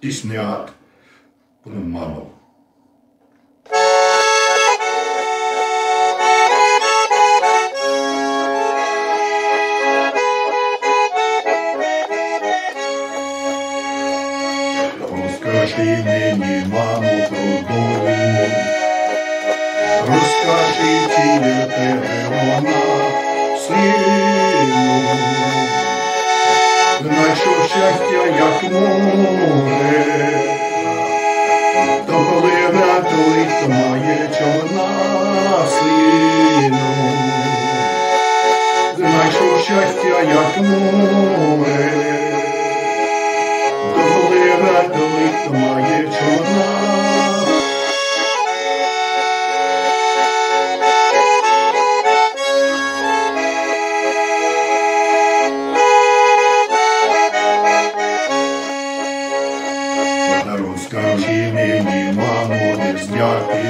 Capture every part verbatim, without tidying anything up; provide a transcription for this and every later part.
тіснят понад маму. Розкажи мені, мамо, про долину, розкажи, чи для тебе вона, сину. Знайшов щастя, як море, то коли врятуй, то має човна, сину. Знайшов щастя, як море, то має човна. Розкажи мені, мамо, не зняти,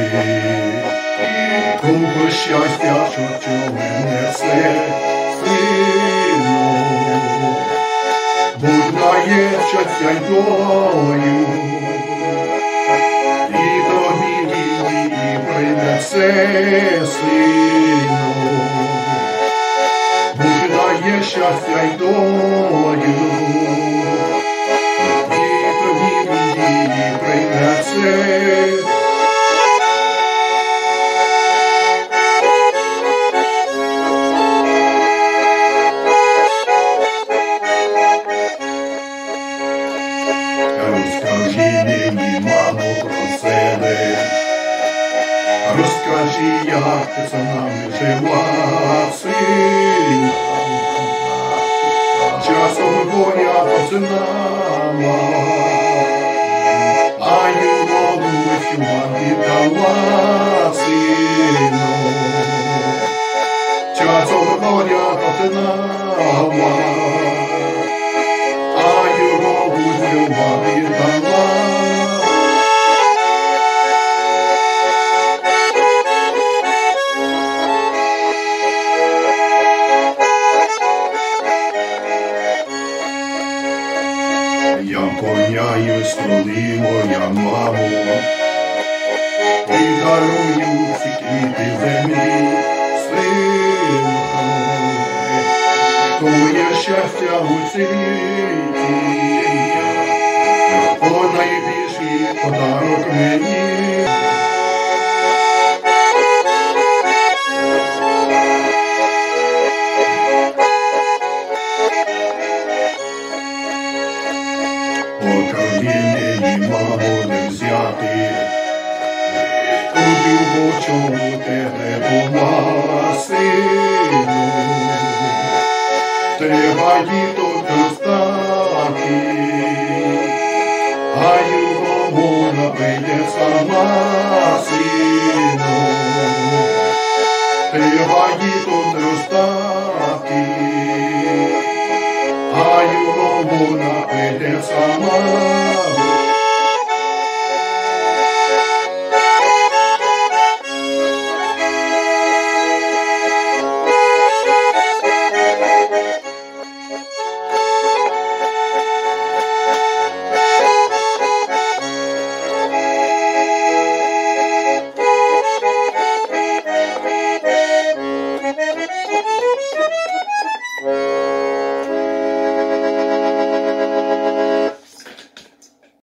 купу щастя, що човен несе, сину. Будь має щастя й долю, і тобі її принесе, сину. Будь має щастя й долю, і тобі її принесе. Розкажи мені, мамо, про себе, розкажи, як ти за нами жила, сина. Часом горя познала, а його душу вам віддала, сину. Часом горя познала, а його душу вам віддала. Я вклоняюсь, коли моя мамо, і дарую ці квіти землі, сину. Твоє щастя у світі, о найбільший подарок мені. Покажи мені, мамо, не взяти, у любов, чому тебе була, сину. Треба діток достати, а його вона прийде сама, сину. Треба діток достати, а його вона прийде сама.